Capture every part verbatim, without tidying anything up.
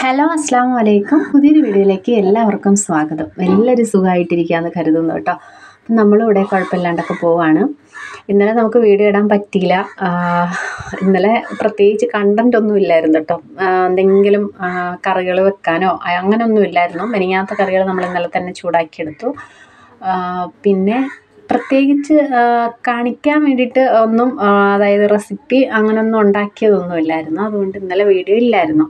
Hello അസ്സാം വലൈക്കും. പുതിയൊരു വീഡിയോയിലേക്ക് എല്ലാവർക്കും സ്വാഗതം. എല്ലാവരും സുഖമായിട്ടിരിക്കുകയെന്ന് കരുതുന്നു കേട്ടോ. അപ്പം നമ്മളിവിടെ കുഴപ്പമില്ലാണ്ടൊക്കെ പോവാണ്. ഇന്നലെ നമുക്ക് വീഡിയോ ഇടാൻ പറ്റിയില്ല. ഇന്നലെ പ്രത്യേകിച്ച് കണ്ടൻ്റ് ഒന്നും ഇല്ലായിരുന്നു കേട്ടോ. എന്തെങ്കിലും കറികൾ വെക്കാനോ അങ്ങനെയൊന്നും ഇല്ലായിരുന്നു. മെനിങ്ങാത്ത കറികൾ നമ്മൾ ഇന്നലെ തന്നെ ചൂടാക്കിയെടുത്തു. പിന്നെ പ്രത്യേകിച്ച് കാണിക്കാൻ വേണ്ടിയിട്ട് ഒന്നും, അതായത് റെസിപ്പി അങ്ങനെയൊന്നും ഉണ്ടാക്കിയതൊന്നും ഇല്ലായിരുന്നു. അതുകൊണ്ട് ഇന്നലെ വീഡിയോ ഇല്ലായിരുന്നു.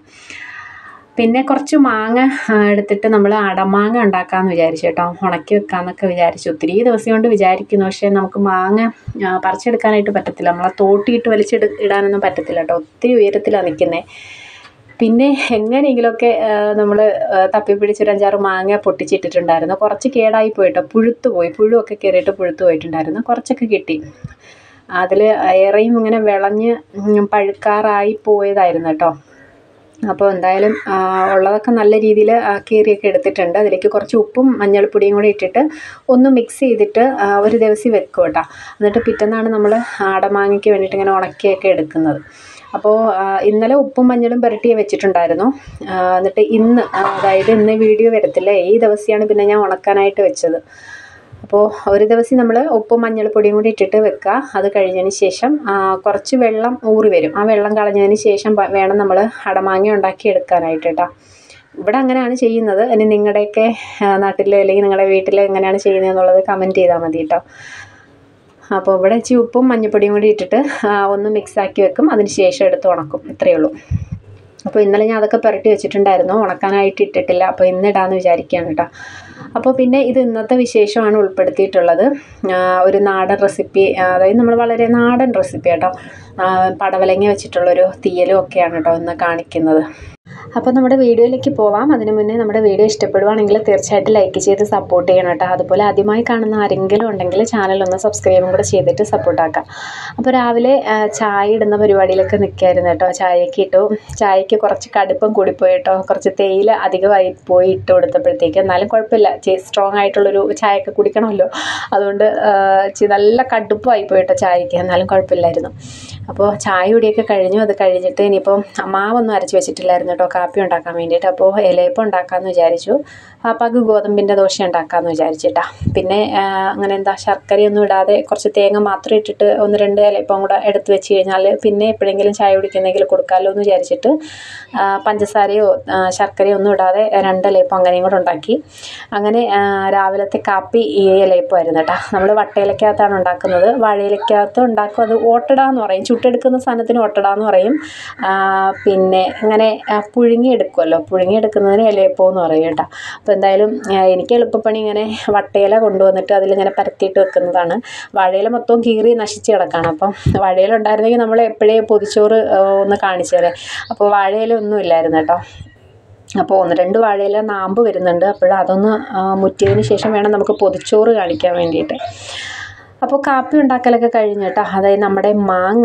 പിന്നെ കുറച്ച് മാങ്ങ എടുത്തിട്ട് നമ്മൾ അടമാങ്ങ ഉണ്ടാക്കാമെന്ന് വിചാരിച്ചു കേട്ടോ. ഉണക്കി വെക്കാമെന്നൊക്കെ വിചാരിച്ചു. ഒത്തിരി ദിവസം കൊണ്ട് വിചാരിക്കുന്നു. പക്ഷേ നമുക്ക് മാങ്ങ പറിച്ചെടുക്കാനായിട്ട് പറ്റത്തില്ല. നമ്മളെ തോട്ടിയിട്ട് വലിച്ചെടു ഇടാനൊന്നും പറ്റത്തില്ല കേട്ടോ. ഒത്തിരി ഉയരത്തിലാണ് നിൽക്കുന്നത്. പിന്നെ എങ്ങനെയെങ്കിലുമൊക്കെ നമ്മൾ തപ്പിപ്പിടിച്ചൊരു അഞ്ചാറ് മാങ്ങ പൊട്ടിച്ചിട്ടിട്ടുണ്ടായിരുന്നു. കുറച്ച് കേടായി പോയിട്ടോ, പുഴുത്ത് പോയി. പുഴുവൊക്കെ കയറിയിട്ട് പുഴുത്ത് പോയിട്ടുണ്ടായിരുന്നു. കുറച്ചൊക്കെ കിട്ടി. അതിൽ ഏറെയും ഇങ്ങനെ വിളഞ്ഞ് പഴുക്കാറായി പോയതായിരുന്നു കേട്ടോ. അപ്പോൾ എന്തായാലും ഉള്ളതൊക്കെ നല്ല രീതിയിൽ കീറിയൊക്കെ എടുത്തിട്ടുണ്ട്. അതിലേക്ക് കുറച്ച് ഉപ്പും മഞ്ഞൾപ്പൊടിയും കൂടി ഇട്ടിട്ട് ഒന്ന് മിക്സ് ചെയ്തിട്ട് ഒരു ദിവസം വെക്കും കേട്ടോ. എന്നിട്ട് പിറ്റേന്നാണ് നമ്മൾ അടമാങ്ങയ്ക്ക് വേണ്ടിയിട്ട് ഇങ്ങനെ ഉണക്കിയൊക്കെ എടുക്കുന്നത്. അപ്പോൾ ഇന്നലെ ഉപ്പും മഞ്ഞളും പുരട്ടി വെച്ചിട്ടുണ്ടായിരുന്നു. എന്നിട്ട് ഇന്ന്, അതായത് ഇന്ന് വീഡിയോ വരത്തില്ലേ, ഈ ദിവസമാണ് പിന്നെ ഞാൻ ഉണക്കാനായിട്ട് വെച്ചത്. അപ്പോൾ ഒരു ദിവസം നമ്മൾ ഉപ്പും മഞ്ഞൾപ്പൊടിയും കൂടി ഇട്ടിട്ട് വെക്കുക. അത് കഴിഞ്ഞതിന് ശേഷം കുറച്ച് വെള്ളം ഊറി വരും. ആ വെള്ളം കളഞ്ഞതിന് ശേഷം വേണം നമ്മൾ അടമാങ്ങ ഉണ്ടാക്കി എടുക്കാനായിട്ട് കേട്ടോ. ഇവിടെ അങ്ങനെയാണ് ചെയ്യുന്നത്. ഇനി നിങ്ങളുടെയൊക്കെ നാട്ടിൽ അല്ലെങ്കിൽ നിങ്ങളുടെ വീട്ടിൽ എങ്ങനെയാണ് ചെയ്യുന്നത് എന്നുള്ളത് കമൻറ്റ് ചെയ്താൽ മതി കേട്ടോ. അപ്പോൾ ഇവിടെ ഇച്ചിരി ഉപ്പും മഞ്ഞൾപ്പൊടിയും കൂടി ഇട്ടിട്ട് ഒന്ന് മിക്സാക്കി വെക്കും. അതിന് ശേഷം എടുത്ത് ഉണക്കും. ഇത്രയേ ഉള്ളൂ. അപ്പോൾ ഇന്നലെ ഞാൻ അതൊക്കെ പുരട്ടി വെച്ചിട്ടുണ്ടായിരുന്നു. ഉണക്കാനായിട്ട് ഇട്ടിട്ടില്ല. അപ്പോൾ ഇന്ന് ഇടാമെന്ന് വിചാരിക്കുകയാണ് കേട്ടോ. അപ്പോൾ പിന്നെ ഇത് ഇന്നത്തെ വിശേഷമാണ് ഉൾപ്പെടുത്തിയിട്ടുള്ളത്. ഒരു നാടൻ റെസിപ്പി, അതായത് നമ്മൾ വളരെ നാടൻ റെസിപ്പി കേട്ടോ. പടവലങ്ങ വെച്ചിട്ടുള്ളൊരു തീയലും ഒക്കെയാണ് കേട്ടോ ഇന്ന് കാണിക്കുന്നത്. അപ്പോൾ നമ്മുടെ വീഡിയോയിലേക്ക് പോവാം. അതിന് മുന്നേ നമ്മുടെ വീഡിയോ ഇഷ്ടപ്പെടുവാണെങ്കിൽ തീർച്ചയായിട്ടും ലൈക്ക് ചെയ്ത് സപ്പോർട്ട് ചെയ്യണം കേട്ടോ. അതുപോലെ ആദ്യമായി കാണുന്ന ആരെങ്കിലും ഉണ്ടെങ്കിൽ ചാനൽ ഒന്ന് സബ്സ്ക്രൈബും കൂടെ ചെയ്തിട്ട് സപ്പോർട്ടാക്കാം. അപ്പോൾ രാവിലെ ചായ ഇടുന്ന പരിപാടിയിലൊക്കെ നിൽക്കായിരുന്നു കേട്ടോ. ചായക്ക് ഇട്ടു. ചായക്ക് കുറച്ച് കടുപ്പം കൂടിപ്പോയി കേട്ടോ. കുറച്ച് തേയില അധികമായി പോയി ഇട്ട് കൊടുത്തപ്പോഴത്തേക്ക്. എന്നാലും കുഴപ്പമില്ല, സ്ട്രോങ് ആയിട്ടുള്ളൊരു ചായയൊക്കെ കുടിക്കണമല്ലോ. അതുകൊണ്ട് നല്ല കടുപ്പമായി പോയി കേട്ടോ ചായക്ക്. എന്നാലും കുഴപ്പമില്ലായിരുന്നു. അപ്പോൾ ചായ കുടിയൊക്കെ കഴിഞ്ഞു. അത് കഴിഞ്ഞിട്ട് ഇനിയിപ്പോൾ മാവൊന്നും അരച്ച് വെച്ചിട്ടില്ലായിരുന്നു കേട്ടോ കാപ്പി ഉണ്ടാക്കാൻ വേണ്ടിയിട്ട്. അപ്പോൾ ഇലയപ്പം ഉണ്ടാക്കാമെന്ന് വിചാരിച്ചു. പാപ്പാക്ക് ഗോതമ്പിൻ്റെ ദോശ ഉണ്ടാക്കാമെന്ന് വിചാരിച്ചിട്ടാ. പിന്നെ അങ്ങനെ എന്താ ശർക്കരയൊന്നും ഇടാതെ കുറച്ച് തേങ്ങ മാത്രം ഇട്ടിട്ട് ഒന്ന് രണ്ട് ഇലയപ്പം കൂടെ എടുത്ത് വെച്ച് കഴിഞ്ഞാൽ പിന്നെ എപ്പോഴെങ്കിലും ചായ കുടിക്കുന്നെങ്കിൽ കൊടുക്കാമല്ലോ എന്ന് വിചാരിച്ചിട്ട് പഞ്ചസാരയോ ശർക്കരയോ ഒന്നും ഇടാതെ രണ്ട് ഇലയപ്പം അങ്ങനെയും കൂടെ ഉണ്ടാക്കി. അങ്ങനെ രാവിലത്തെ കാപ്പി ഈ ഇലയപ്പമായിരുന്നു കേട്ടോ. നമ്മൾ വട്ടയിലക്കകത്താണ് ഉണ്ടാക്കുന്നത്. വാഴയിലക്കകത്ത് ഉണ്ടാക്കും. അത് ഓട്ടട എന്ന് പറയും. ചുട്ടെടുക്കുന്ന സാധനത്തിന് ഓട്ടട എന്ന് പറയും. പിന്നെ ഇങ്ങനെ പുഴുങ്ങിയെടുക്കുമല്ലോ, പുഴുങ്ങിയെടുക്കുന്നതിന് ഇലയപ്പം എന്ന് പറയും കേട്ടോ. അപ്പോൾ എന്തായാലും എനിക്ക് എളുപ്പപ്പണി ഇങ്ങനെ വട്ടയില കൊണ്ടുവന്നിട്ട് അതിലിങ്ങനെ പരത്തിയിട്ട് വെക്കുന്നതാണ്. വാഴയില മൊത്തവും കീറി നശിച്ച് കിടക്കുകയാണ്. അപ്പം വാഴയില ഉണ്ടായിരുന്നെങ്കിൽ നമ്മൾ എപ്പോഴേ പൊതിച്ചോറ് ഒന്ന് കാണിച്ചു തരാം. അപ്പോൾ വാഴയില ഒന്നും ഇല്ലായിരുന്നു കേട്ടോ. അപ്പോൾ ഒന്ന് രണ്ട് വാഴയില നാമ്പ് വരുന്നുണ്ട്. അപ്പോൾ അതൊന്ന് മുറ്റിയതിന് ശേഷം വേണം നമുക്ക് പൊതിച്ചോറ് കാണിക്കാൻ വേണ്ടിയിട്ട്. അപ്പോൾ കാപ്പി ഉണ്ടാക്കലൊക്കെ കഴിഞ്ഞ് കേട്ടോ. അതായത് നമ്മുടെ മാങ്ങ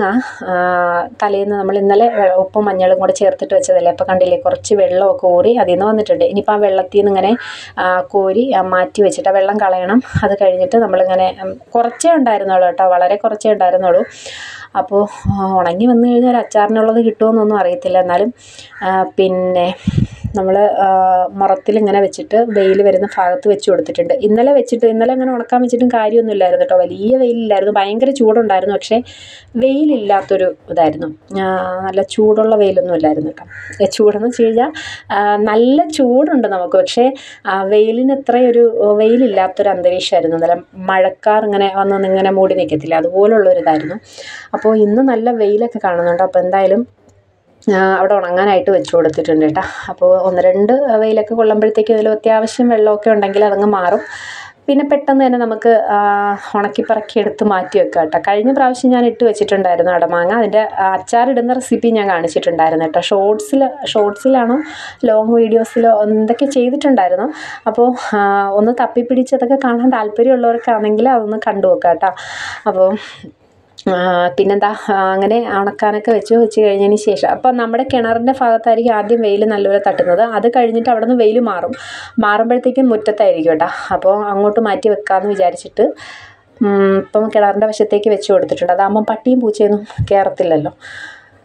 തലേന്ന് നമ്മൾ ഇന്നലെ ഉപ്പും മഞ്ഞളും കൂടെ ചേർത്തിട്ട് വെച്ചതല്ലേ. അപ്പോൾ കണ്ടില്ലേ, കുറച്ച് വെള്ളമൊക്കെ ഊറി അതിൽ നിന്ന് വന്നിട്ടുണ്ട്. ഇനിയിപ്പോൾ ആ വെള്ളത്തിൽ നിന്ന് ഇങ്ങനെ കോരി മാറ്റി വെച്ചിട്ട് ആ വെള്ളം കളയണം. അത് കഴിഞ്ഞിട്ട് നമ്മളിങ്ങനെ കുറച്ചേ ഉണ്ടായിരുന്നുള്ളൂ കേട്ടോ, വളരെ കുറച്ചേ ഉണ്ടായിരുന്നുള്ളൂ. അപ്പോൾ ഉണങ്ങി വന്നു കഴിഞ്ഞാൽ ഒരു അച്ചാറിനുള്ളത് കിട്ടുമെന്നൊന്നും അറിയത്തില്ല. എന്നാലും പിന്നെ നമ്മൾ മുറത്തിലിങ്ങനെ വെച്ചിട്ട് വെയിൽ വരുന്ന ഭാഗത്ത് വെച്ച് കൊടുത്തിട്ടുണ്ട്. ഇന്നലെ വെച്ചിട്ട് ഇന്നലെ അങ്ങനെ ഉണക്കാൻ വെച്ചിട്ടും കാര്യമൊന്നുമില്ലായിരുന്നു കേട്ടോ. വലിയ വെയിലില്ലായിരുന്നു, ഭയങ്കര ചൂടുണ്ടായിരുന്നു. പക്ഷേ വെയിലില്ലാത്തൊരു ഇതായിരുന്നു. നല്ല ചൂടുള്ള വെയിലൊന്നും ഇല്ലായിരുന്നു കേട്ടോ. ചൂടെന്ന് വെച്ച് കഴിഞ്ഞാൽ നല്ല ചൂടുണ്ട് നമുക്ക്, പക്ഷേ വെയിലിന് ഇത്രയൊരു വെയിലില്ലാത്തൊരു അന്തരീക്ഷമായിരുന്നു. നല്ല മഴക്കാർ ഇങ്ങനെ വന്ന് ഇങ്ങനെ മൂടി നിൽക്കത്തില്ല, അതുപോലുള്ളൊരിതായിരുന്നു. അപ്പോൾ ഇന്ന് നല്ല വെയിലൊക്കെ കാണുന്നുണ്ട്. അപ്പോൾ എന്തായാലും അവിടെ ഉണങ്ങാനായിട്ട് വെച്ച് കൊടുത്തിട്ടുണ്ട് കേട്ടോ. അപ്പോൾ ഒന്ന് രണ്ട് വെയിലൊക്കെ കൊള്ളുമ്പോഴത്തേക്കും അതിൽ അത്യാവശ്യം വെള്ളമൊക്കെ ഉണ്ടെങ്കിൽ അതങ്ങ് മാറും. പിന്നെ പെട്ടെന്ന് തന്നെ നമുക്ക് ഉണക്കിപ്പറക്കി എടുത്ത് മാറ്റി വെക്കാം കേട്ടോ. കഴിഞ്ഞ പ്രാവശ്യം ഞാൻ ഇട്ട് വെച്ചിട്ടുണ്ടായിരുന്നു അടമാങ്ങ. അതിൻ്റെ അച്ചാറിടുന്ന റെസിപ്പി ഞാൻ കാണിച്ചിട്ടുണ്ടായിരുന്നു കേട്ടോ. ഷോർട്സിൽ ഷോർട്സിലാണോ ലോങ് വീഡിയോസിലോ എന്തൊക്കെ ചെയ്തിട്ടുണ്ടായിരുന്നു. അപ്പോൾ ഒന്ന് തപ്പിപ്പിടിച്ചതൊക്കെ കാണാൻ താല്പര്യമുള്ളവർക്കാണെങ്കിൽ അതൊന്ന് കണ്ടു നോക്കാം കേട്ടോ. അപ്പോൾ പിന്നെന്താ, അങ്ങനെ ഉണക്കാനൊക്കെ വെച്ച് വെച്ച് കഴിഞ്ഞതിന് ശേഷം അപ്പോൾ നമ്മുടെ കിണറിൻ്റെ ഭാഗത്തായിരിക്കും ആദ്യം വെയിൽ നല്ലപോലെ തട്ടുന്നത്. അത് കഴിഞ്ഞിട്ട് അവിടെ നിന്ന് വെയിൽ മാറും. മാറുമ്പോഴത്തേക്കും മുറ്റത്തായിരിക്കും കേട്ടോ. അപ്പോൾ അങ്ങോട്ട് മാറ്റി വെക്കാമെന്ന് വിചാരിച്ചിട്ട് ഇപ്പം കിണറിൻ്റെ വശത്തേക്ക് വെച്ച് കൊടുത്തിട്ടുണ്ട്. അതാകുമ്പം പട്ടിയും പൂച്ചയൊന്നും കയറത്തില്ലല്ലോ.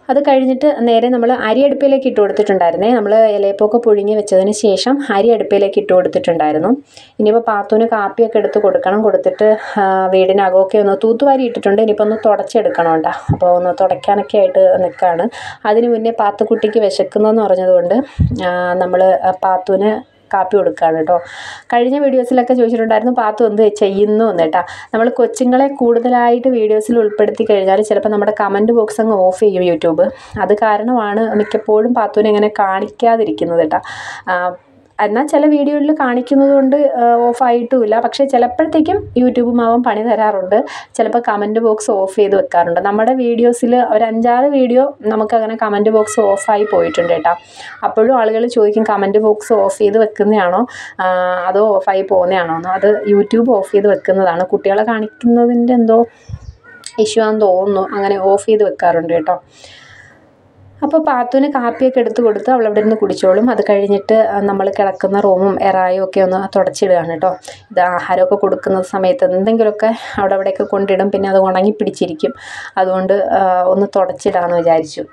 അത് കഴിഞ്ഞിട്ട് നേരെ നമ്മൾ അരി അടുപ്പിലേക്ക് ഇട്ട് കൊടുത്തിട്ടുണ്ടായിരുന്നേ. നമ്മൾ ഇലയപ്പമൊക്കെ പുഴുങ്ങി വെച്ചതിന് ശേഷം അരി അടുപ്പിലേക്ക് ഇട്ട് കൊടുത്തിട്ടുണ്ടായിരുന്നു. ഇനിയിപ്പോൾ പാത്തുവിന് കാപ്പിയൊക്കെ എടുത്ത് കൊടുക്കണം. കൊടുത്തിട്ട് വീടിനകമൊക്കെ ഒന്ന് തൂത്തുവാരി ഇട്ടിട്ടുണ്ട്. ഇനിയിപ്പോൾ ഒന്ന് തുടച്ചെടുക്കണം കേട്ടോ. അപ്പോൾ ഒന്ന് തുടയ്ക്കാനൊക്കെ ആയിട്ട് നിൽക്കുകയാണ്. അതിന് മുന്നേ പാത്തുക്കുട്ടിക്ക് വിശക്കുന്നതെന്ന് പറഞ്ഞതുകൊണ്ട് നമ്മൾ പാത്തുവിന് കാപ്പി കൊടുക്കുകയാണ് കേട്ടോ. കഴിഞ്ഞ വീഡിയോസിലൊക്കെ ചോദിച്ചിട്ടുണ്ടായിരുന്നു പാത്തു എന്ത് ചെയ്യുന്നു എന്ന് കേട്ടോ. നമ്മൾ കൊച്ചുങ്ങളെ കൂടുതലായിട്ട് വീഡിയോസിൽ ഉൾപ്പെടുത്തി കഴിഞ്ഞാൽ ചിലപ്പോൾ നമ്മുടെ കമൻറ്റ് ബോക്സ് അങ്ങ് ഓഫ് ചെയ്യും യൂട്യൂബ്. അത് കാരണമാണ് മിക്കപ്പോഴും പാത്തുവിനെ ഇങ്ങനെ കാണിക്കാതിരിക്കുന്നത് കേട്ടോ. എന്നാൽ ചില വീഡിയോയിൽ കാണിക്കുന്നത് കൊണ്ട് ഓഫായിട്ടുമില്ല. പക്ഷേ ചിലപ്പോഴത്തേക്കും യൂട്യൂബ് മാവൻ പണി തരാറുണ്ട്. ചിലപ്പോൾ കമൻറ്റ് ബോക്സ് ഓഫ് ചെയ്ത് വെക്കാറുണ്ട്. നമ്മുടെ വീഡിയോസിൽ ഒരു അഞ്ചാറ് വീഡിയോ നമുക്കങ്ങനെ കമൻറ്റ് ബോക്സ് ഓഫായി പോയിട്ടുണ്ട് കേട്ടോ. അപ്പോഴും ആളുകൾ ചോദിക്കും കമൻറ്റ് ബോക്സ് ഓഫ് ചെയ്ത് വെക്കുന്നതാണോ അതോ ഓഫായി പോകുന്നതാണോ എന്ന്. അത് യൂട്യൂബ് ഓഫ് ചെയ്ത് വെക്കുന്നതാണ്. കുട്ടികളെ കാണിക്കുന്നതിൻ്റെ എന്തോ ഇഷ്യൂ ആണെന്ന് തോന്നുന്നു. അങ്ങനെ ഓഫ് ചെയ്ത് വെക്കാറുണ്ട് കേട്ടോ. അപ്പോൾ പാത്തുവിന് കാപ്പിയൊക്കെ എടുത്ത് കൊടുത്ത് അവൾ അവിടെ നിന്ന് കുടിച്ചോളും. അത് കഴിഞ്ഞിട്ട് നമ്മൾ കിടക്കുന്ന റൂമും എറായും ഒക്കെ ഒന്ന് തുടച്ചിടുകയാണ് കേട്ടോ. ഇത് ആഹാരമൊക്കെ കൊടുക്കുന്ന സമയത്ത് എന്തെങ്കിലുമൊക്കെ അവിടെ അവിടെയൊക്കെ കൊണ്ടിടും. പിന്നെ അത് ഉണങ്ങി പിടിച്ചിരിക്കും. അതുകൊണ്ട് ഒന്ന് തുടച്ചിടാമെന്ന് വിചാരിച്ചു.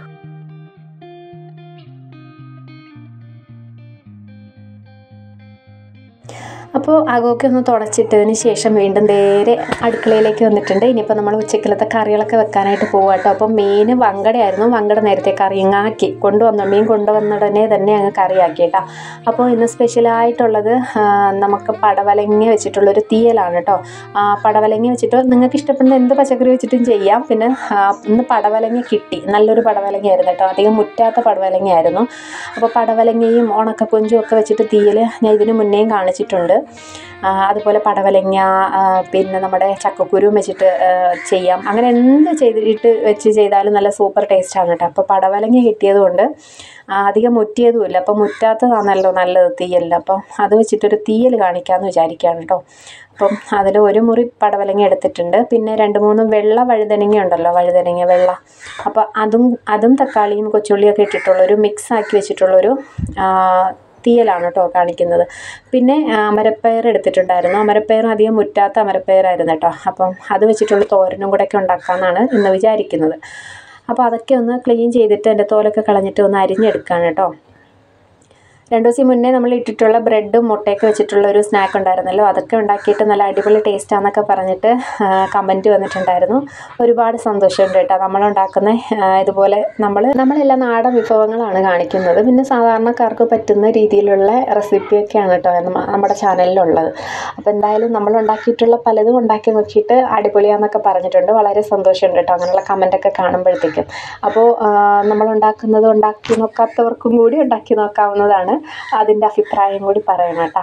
അപ്പോൾ അകമൊക്കെ ഒന്ന് തുടച്ചിട്ടതിന് ശേഷം വീണ്ടും നേരെ അടുക്കളയിലേക്ക് വന്നിട്ടുണ്ട്. ഇനിയിപ്പോൾ നമ്മൾ ഉച്ചക്കലത്തെ കറികളൊക്കെ വെക്കാനായിട്ട് പോകുക കേട്ടോ. അപ്പോൾ മീൻ വങ്കടയായിരുന്നു. വങ്കട നേരത്തെ കറിയങ്ങാക്കി കൊണ്ടുവന്നു. മീൻ കൊണ്ടുവന്നുടനെ തന്നെ അങ്ങ് കറിയാക്കി കേട്ടോ. അപ്പോൾ ഇന്ന് സ്പെഷ്യലായിട്ടുള്ളത് നമുക്ക് പടവലങ്ങ വെച്ചിട്ടുള്ളൊരു തീയലാണ് കേട്ടോ. പടവലങ്ങ വെച്ചിട്ട് നിങ്ങൾക്ക് ഇഷ്ടപ്പെടുന്ന എന്ത് പച്ചക്കറി വെച്ചിട്ടും ചെയ്യാം. പിന്നെ ഇന്ന് പടവലങ്ങ കിട്ടി. നല്ലൊരു പടവലങ്ങയായിരുന്നു കേട്ടോ. അധികം മുറ്റാത്ത പടവലങ്ങയായിരുന്നു. അപ്പോൾ പടവലങ്ങയും ഉണക്കക്കൊഞ്ചും ഒക്കെ വെച്ചിട്ട് തീയൽ ഞാൻ ഇതിന് മുന്നേയും കാണിച്ചിട്ടുണ്ട്. അതുപോലെ പടവലങ്ങ പിന്നെ നമ്മുടെ ചക്കക്കുരുവും വെച്ചിട്ട് ചെയ്യാം. അങ്ങനെ എന്ത് ചെയ്തിട്ട് വെച്ച് ചെയ്താലും നല്ല സൂപ്പർ ടേസ്റ്റാണ് കേട്ടോ. അപ്പോൾ പടവലങ്ങ കിട്ടിയത് കൊണ്ട് അധികം മുറ്റിയതുമില്ല. അപ്പോൾ മുറ്റാത്തതാണല്ലോ നല്ലത് തീയലിൽ. അപ്പം അത് വെച്ചിട്ടൊരു തീയൽ കാണിക്കാമെന്ന് വിചാരിക്കുകയാണ് കേട്ടോ. അപ്പം അതിൽ ഒരു മുറി പടവലങ്ങ എടുത്തിട്ടുണ്ട്. പിന്നെ രണ്ട് മൂന്ന് വെള്ള വഴുതനങ്ങ ഉണ്ടല്ലോ, വഴുതനങ്ങ വെള്ള. അപ്പോൾ അതും അതും തക്കാളിയും കൊച്ചുള്ളിയൊക്കെ ഇട്ടിട്ടുള്ളൊരു മിക്സ് ആക്കി വെച്ചിട്ടുള്ളൊരു തീയലാണ് കേട്ടോ കാണിക്കുന്നത്. പിന്നെ അമരപ്പയർ എടുത്തിട്ടുണ്ടായിരുന്നു. അമരപ്പയർ അധികം മുറ്റാത്ത അമരപ്പയറായിരുന്നു കേട്ടോ. അപ്പം അത് വെച്ചിട്ടുള്ള തോരനും കൂടെയൊക്കെ ഉണ്ടാക്കാമെന്നാണ് ഇന്ന് വിചാരിക്കുന്നത്. അപ്പോൾ അതൊക്കെ ഒന്ന് ക്ലീൻ ചെയ്തിട്ട് എൻ്റെ തോലൊക്കെ കളഞ്ഞിട്ട് ഒന്ന് അരിഞ്ഞെടുക്കുകയാണ് കേട്ടോ. രണ്ട് ദിവസം മുന്നേ നമ്മൾ ഇട്ടിട്ടുള്ള ബ്രെഡും മുട്ടയൊക്കെ വെച്ചിട്ടുള്ള ഒരു സ്നാക്ക് ഉണ്ടായിരുന്നല്ലോ. അതൊക്കെ ഉണ്ടാക്കിയിട്ട് നല്ല അടിപൊളി ടേസ്റ്റാണെന്നൊക്കെ പറഞ്ഞിട്ട് കമൻറ്റ് വന്നിട്ടുണ്ടായിരുന്നു. ഒരുപാട് സന്തോഷമുണ്ട് കേട്ടോ. നമ്മളുണ്ടാക്കുന്ന ഇതുപോലെ നമ്മൾ നമ്മളെല്ലാം നാടൻ വിഭവങ്ങളാണ് കാണിക്കുന്നത്. പിന്നെ സാധാരണക്കാർക്ക് പറ്റുന്ന രീതിയിലുള്ള റെസിപ്പിയൊക്കെയാണ് കേട്ടോ നമ്മുടെ ചാനലിലുള്ളത്. അപ്പോൾ എന്തായാലും നമ്മളുണ്ടാക്കിയിട്ടുള്ള പലതും ഉണ്ടാക്കി നോക്കിയിട്ട് അടിപൊളിയാണെന്നൊക്കെ പറഞ്ഞിട്ടുണ്ട്. വളരെ സന്തോഷമുണ്ട് കേട്ടോ അങ്ങനെയുള്ള കമൻറ്റൊക്കെ കാണുമ്പോഴത്തേക്കും. അപ്പോൾ നമ്മളുണ്ടാക്കുന്നത് ഉണ്ടാക്കി നോക്കാത്തവർക്കും കൂടി ഉണ്ടാക്കി നോക്കാവുന്നതാണ്. അതിൻ്റെ അഭിപ്രായം കൂടി പറയണം കേട്ടോ.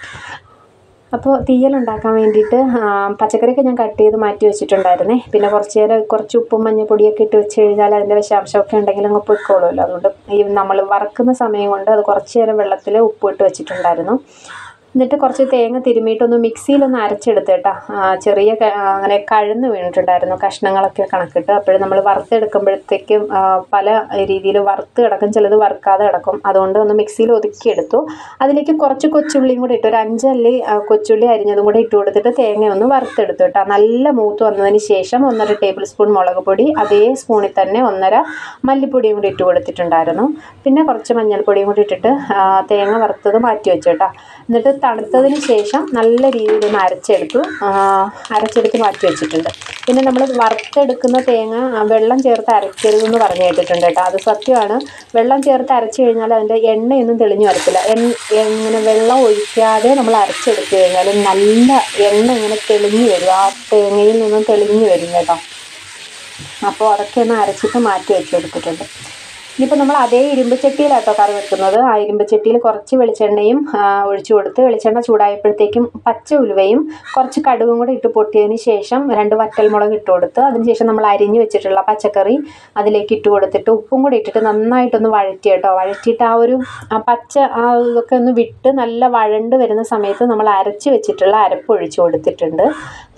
അപ്പോൾ തീയലുണ്ടാക്കാൻ വേണ്ടിയിട്ട് പച്ചക്കറിയൊക്കെ ഞാൻ കട്ട് ചെയ്ത് മാറ്റി വെച്ചിട്ടുണ്ടായിരുന്നേ. പിന്നെ കുറച്ച് നേരം കുറച്ച് ഉപ്പും മഞ്ഞൾപ്പൊടിയൊക്കെ ഇട്ട് വെച്ച് കഴിഞ്ഞാൽ അതിൻ്റെ വിഷാംശമൊക്കെ ഉണ്ടെങ്കിൽ അങ്ങ് പൊയ്ക്കോളുമല്ലോ. അതുകൊണ്ട് ഈ നമ്മൾ വറക്കുന്ന സമയം കൊണ്ട് അത് കുറച്ച് നേരം വെള്ളത്തിൽ ഉപ്പ് ഇട്ട് വെച്ചിട്ടുണ്ടായിരുന്നു. എന്നിട്ട് കുറച്ച് തേങ്ങ തിരുമ്മിയിട്ടൊന്ന് മിക്സിയിലൊന്ന് അരച്ചെടുത്ത് കേട്ടോ. ചെറിയ അങ്ങനെ കഴന്ന് വീണിട്ടുണ്ടായിരുന്നു കഷ്ണങ്ങളൊക്കെ കണക്കിട്ട്. അപ്പോഴും നമ്മൾ വറുത്തെടുക്കുമ്പോഴത്തേക്കും പല രീതിയിൽ വറുത്ത് കിടക്കും, ചിലത് വറുക്കാതെ കിടക്കും. അതുകൊണ്ട് ഒന്ന് മിക്സിയിൽ ഒതുക്കിയെടുത്തു. അതിലേക്ക് കുറച്ച് കൊച്ചുള്ളിയും കൂടി ഇട്ട് ഒരു അഞ്ചല്ലി കൊച്ചുള്ളി അരിഞ്ഞതും കൂടി ഇട്ട് കൊടുത്തിട്ട് തേങ്ങ ഒന്ന് വറുത്തെടുത്തു കേട്ടോ. നല്ല മൂത്ത് വന്നതിന് ശേഷം ഒന്നര ടേബിൾ സ്പൂൺ മുളക് പൊടി, അതേ സ്പൂണിൽ തന്നെ ഒന്നര മല്ലിപ്പൊടിയും കൂടി ഇട്ട് കൊടുത്തിട്ടുണ്ടായിരുന്നു. പിന്നെ കുറച്ച് മഞ്ഞൾപ്പൊടിയും കൂടി ഇട്ടിട്ട് തേങ്ങ വറുത്തത് മാറ്റി വെച്ചു കേട്ടോ. എന്നിട്ട് തണുത്തതിന് ശേഷം നല്ല രീതിയിൽ ഒന്ന് അരച്ചെടുത്തു അരച്ചെടുത്ത് മാറ്റി വെച്ചിട്ടുണ്ട്. പിന്നെ നമ്മൾ വറുത്തെടുക്കുന്ന തേങ്ങ വെള്ളം ചേർത്ത് അരക്കരുതെന്ന് പറഞ്ഞു കേട്ടിട്ടുണ്ട് കേട്ടോ. അത് സത്യമാണ്. വെള്ളം ചേർത്ത് അരച്ച് കഴിഞ്ഞാൽ അതിൻ്റെ എണ്ണയൊന്നും തെളിഞ്ഞു വരത്തില്ല. എങ്ങനെ വെള്ളം ഒഴിക്കാതെ നമ്മൾ അരച്ചെടുത്ത് കഴിഞ്ഞാൽ നല്ല എണ്ണ ഇങ്ങനെ തെളിഞ്ഞു വരും. ആ തേങ്ങയിൽ നിന്നും തെളിഞ്ഞു വരും കേട്ടോ. അപ്പോൾ അതൊക്കെ ഒന്ന് അരച്ചിട്ട് മാറ്റി വെച്ചെടുത്തിട്ടുണ്ട്. ഇനിയിപ്പോൾ നമ്മൾ അതേ ഇരുമ്പ് ചട്ടിയിലാട്ടോ കറി വെക്കുന്നത്. ആ ഇരുമ്പ് ചട്ടിയിൽ കുറച്ച് വെളിച്ചെണ്ണയും ഒഴിച്ചു കൊടുത്ത് വെളിച്ചെണ്ണ ചൂടായപ്പോഴത്തേക്കും പച്ച ഉലുവയും കുറച്ച് കടുകും കൂടി ഇട്ട് പൊട്ടിയതിന് ശേഷം രണ്ട് വറ്റൽമുളക് ഇട്ട് കൊടുത്ത് അതിനുശേഷം നമ്മൾ അരിഞ്ഞ് വെച്ചിട്ടുള്ള പച്ചക്കറി അതിലേക്ക് ഇട്ട് കൊടുത്തിട്ട് ഉപ്പും കൂടി ഇട്ടിട്ട് നന്നായിട്ടൊന്ന് വഴറ്റി കേട്ടോ. വഴറ്റിയിട്ട് ആ ഒരു പച്ച ആ ഇതൊക്കെ ഒന്ന് വിട്ട് നല്ല വഴണ്ട് വരുന്ന സമയത്ത് നമ്മൾ അരച്ച് വെച്ചിട്ടുള്ള അരപ്പ് ഒഴിച്ചു കൊടുത്തിട്ടുണ്ട്.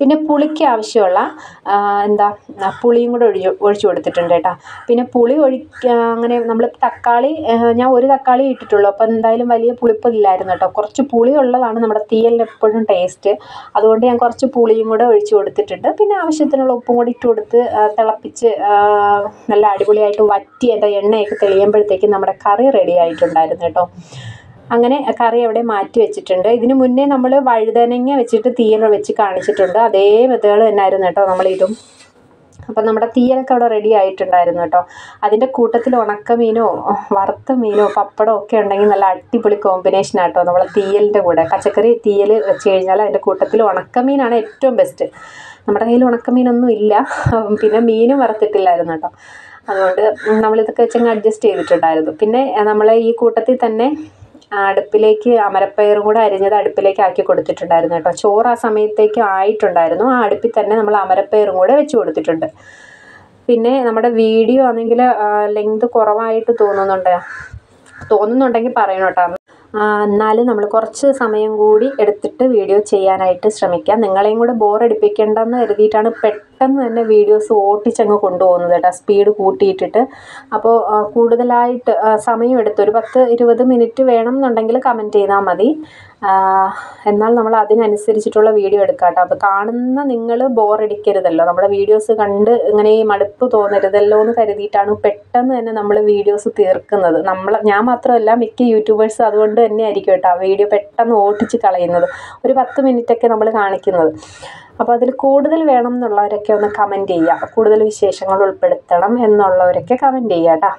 പിന്നെ പുളിക്ക് ആവശ്യമുള്ള എന്താ പുളിയും കൂടെ ഒഴിച്ച് ഒഴിച്ചു കൊടുത്തിട്ടുണ്ട് കേട്ടോ. പിന്നെ പുളി ഒഴിക്കുക അങ്ങനെ നമ്മൾ തക്കാളി ഞാൻ ഒരു തക്കാളി ഇട്ടിട്ടുള്ളൂ. അപ്പോൾ എന്തായാലും വലിയ പുളിപ്പില്ലായിരുന്നു കേട്ടോ. കുറച്ച് പുളി ഉള്ളതാണ് നമ്മുടെ തീയലിന് എപ്പോഴും ടേസ്റ്റ്. അതുകൊണ്ട് ഞാൻ കുറച്ച് പുളിയും കൂടെ ഒഴിച്ച് കൊടുത്തിട്ടുണ്ട്. പിന്നെ ആവശ്യത്തിനുള്ള ഉപ്പും കൂടി ഇട്ട് കൊടുത്ത് തിളപ്പിച്ച് നല്ല അടിപൊളിയായിട്ട് വറ്റി എൻ്റെ എണ്ണയൊക്കെ തെളിയുമ്പോഴത്തേക്കും നമ്മുടെ കറി റെഡി ആയിട്ടുണ്ടായിരുന്നു കേട്ടോ. അങ്ങനെ കറി അവിടെ മാറ്റി വെച്ചിട്ടുണ്ട്. ഇതിന് മുന്നേ നമ്മൾ വഴുതനങ്ങ വെച്ചിട്ട് തീയൽ വെച്ച് കാണിച്ചിട്ടുണ്ട്. അതേ മെത്തേഡ് തന്നെയായിരുന്നു കേട്ടോ നമ്മളിതും. അപ്പം നമ്മുടെ തീയലൊക്കെ അവിടെ റെഡി ആയിട്ടുണ്ടായിരുന്നു കേട്ടോ. അതിൻ്റെ കൂട്ടത്തിൽ ഉണക്കമീനോ വറുത്ത മീനോ പപ്പടമോ ഒക്കെ ഉണ്ടെങ്കിൽ നല്ല അടിപൊളി കോമ്പിനേഷൻ ആട്ടോ നമ്മളെ തീയലിൻ്റെ കൂടെ. പച്ചക്കറി തീയൽ വെച്ച് കഴിഞ്ഞാൽ അതിൻ്റെ കൂട്ടത്തിൽ ഉണക്കമീനാണ് ഏറ്റവും ബെസ്റ്റ്. നമ്മുടെ കയ്യിൽ ഉണക്കമീനൊന്നും ഇല്ല, പിന്നെ മീനും വറുത്തിട്ടില്ലായിരുന്നു കേട്ടോ. അതുകൊണ്ട് നമ്മളിതൊക്കെ വെച്ചങ്ങ് അഡ്ജസ്റ്റ് ചെയ്തിട്ടുണ്ടായിരുന്നു. പിന്നെ നമ്മൾ ഈ കൂട്ടത്തിൽ തന്നെ അടുപ്പിലേക്ക് അമരപ്പയറും കൂടെ അരിഞ്ഞത് അടുപ്പിലേക്ക് ആക്കി കൊടുത്തിട്ടുണ്ടായിരുന്നു കേട്ടോ. ചോറ് ആ സമയത്തേക്ക് ആയിട്ടുണ്ടായിരുന്നു. ആ അടുപ്പിൽ തന്നെ നമ്മൾ അമരപ്പയറും കൂടെ വെച്ച് കൊടുത്തിട്ടുണ്ട്. പിന്നെ നമ്മുടെ വീഡിയോ ആണെങ്കിൽ ലെങ്ത് കുറവായിട്ട് തോന്നുന്നുണ്ട് തോന്നുന്നുണ്ടെങ്കിൽ പറയണം കേട്ടോ. എന്നാലും നമ്മൾ കുറച്ച് സമയം കൂടി എടുത്തിട്ട് വീഡിയോ ചെയ്യാനായിട്ട് ശ്രമിക്കാം. നിങ്ങളെയും കൂടെ ബോറടിപ്പിക്കേണ്ടെന്ന് കരുതിയിട്ടാണ് പെട്ടെന്ന് തന്നെ വീഡിയോസ് ഓട്ടിച്ചങ്ങ് കൊണ്ടുപോകുന്നത് കേട്ടോ, സ്പീഡ് കൂട്ടിയിട്ടിട്ട്. അപ്പോൾ കൂടുതലായിട്ട് സമയം എടുത്ത് ഒരു പത്ത് ഇരുപത് മിനിറ്റ് വേണം എന്നുണ്ടെങ്കിൽ കമൻറ്റ് ചെയ്താൽ മതി. എന്നാൽ നമ്മൾ അതിനനുസരിച്ചിട്ടുള്ള വീഡിയോ എടുക്കാം കേട്ടോ. അപ്പോൾ കാണുന്ന നിങ്ങൾ ബോറടിക്കരുതല്ലോ. നമ്മുടെ വീഡിയോസ് കണ്ട് ഇങ്ങനെ മടുപ്പ് തോന്നരുതല്ലോ എന്ന് കരുതിയിട്ടാണ് പെട്ടെന്ന് തന്നെ നമ്മൾ വീഡിയോസ് തീർക്കുന്നത്. നമ്മൾ ഞാൻ മാത്രമല്ല മിക്ക യൂട്യൂബേഴ്സ് അതുകൊണ്ട് തന്നെ ആയിരിക്കും കേട്ടോ വീഡിയോ പെട്ടെന്ന് ഓട്ടിച്ച് കളയുന്നത്. ഒരു പത്ത് മിനിറ്റൊക്കെ നമ്മൾ കാണിക്കുന്നത്. അപ്പോൾ അതിൽ കൂടുതൽ വേണം എന്നുള്ളവരൊക്കെ ഒന്ന് കമൻറ്റ് ചെയ്യുക. കൂടുതൽ വിശേഷങ്ങൾ ഉൾപ്പെടുത്തണം എന്നുള്ളവരൊക്കെ കമൻറ്റ് ചെയ്യുക കേട്ടോ.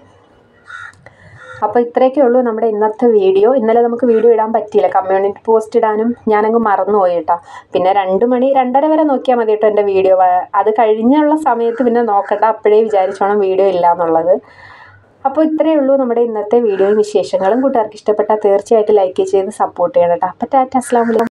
അപ്പോൾ ഇത്രയൊക്കെ ഉള്ളൂ നമ്മുടെ ഇന്നത്തെ വീഡിയോ. ഇന്നലെ നമുക്ക് വീഡിയോ ഇടാൻ പറ്റിയില്ല, കമ്മ്യൂണിറ്റി പോസ്റ്റ് ഇടാനും ഞാനങ്ങ് മറന്നുപോയി കേട്ടോ. പിന്നെ രണ്ട് മണി രണ്ടര വരെ നോക്കിയാൽ മതി കേട്ടോ എൻ്റെ വീഡിയോ. അത് കഴിഞ്ഞുള്ള സമയത്ത് പിന്നെ നോക്കണ്ട, അപ്പോഴേ വിചാരിച്ചോണം വീഡിയോ ഇല്ല എന്നുള്ളത്. അപ്പോൾ ഇത്രയേ ഉള്ളൂ നമ്മുടെ ഇന്നത്തെ വീഡിയോയും വിശേഷങ്ങളും. കൂട്ടുകാർക്ക് ഇഷ്ടപ്പെട്ടാൽ തീർച്ചയായിട്ടും ലൈക്ക് ചെയ്ത് സപ്പോർട്ട് ചെയ്യണം കേട്ടോ. അപ്പോൾ ടാറ്റ, അസ്സലാമു അലൈക്കും.